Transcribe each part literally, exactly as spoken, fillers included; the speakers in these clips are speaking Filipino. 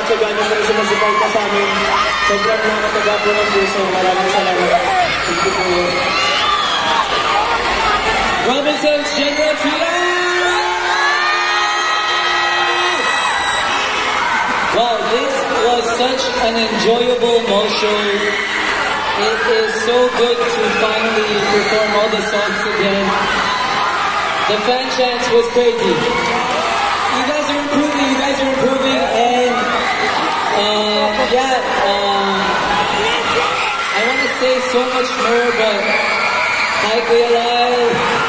tsaga niyo po sumusuporta sa amin. Sobrang nakataga po ng puso. Maraming salamat. Thank you po. Robinson's General Trias! Wow, this was such an enjoyable Mo show. It is so good to finally perform all the songs again. The fan chants was crazy. You guys are improving, you guys are improving, and uh, yeah, um, I want to say so much more, but hi Kuya Lyle.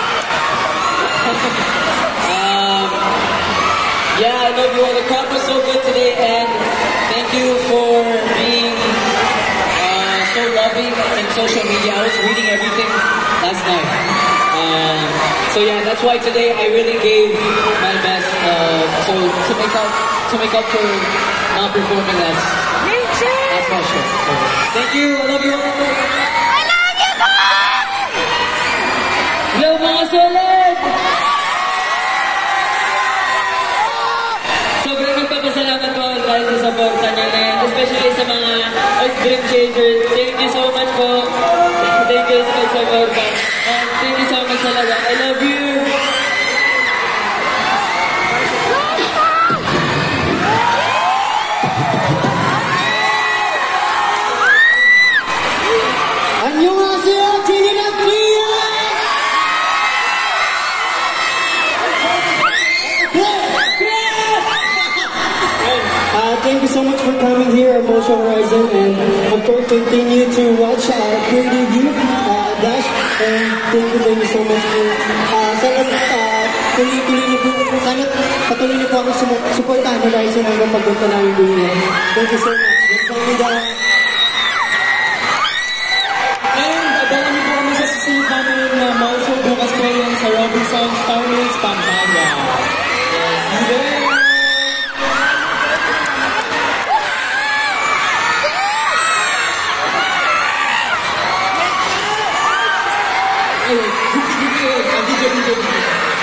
um, yeah, I love you all. The crowd was so good today, and thank you for being uh, so loving in social media. I was reading everything last night. Um, so yeah, that's why today I really gave my best uh, so to make up to make up for not performing last last my show. So, thank you. I love you all. I love you guys. Hello mga solid. Sobrang nagpapasalamat po dahil sa supporta niyo na yan, especially sa mga dream chasers. Thank you so much po. Thank you so much sa supporta. And thank you so much talaga. I love you. 안녕하세요, 지니나 트리아! Uh, thank you so much for coming here at Motion Horizon, and of course continue to watch our creative view, uh, Dash, and thank you, thank you so much for uh, sana uh, tuloy-tuloy niyo po, sana patuloy niyo po ako sum supportahan ng Horizon hanggang pagpunta namin dito. Thank you so much. Kamsahamnida. And abangan niyo po kami sa susunod namin na Mau Show bukas po yan sa Robinson's Trias, Pampanga. Yes, see you there! Hey, good, good, good. I'll D J, D J, D J.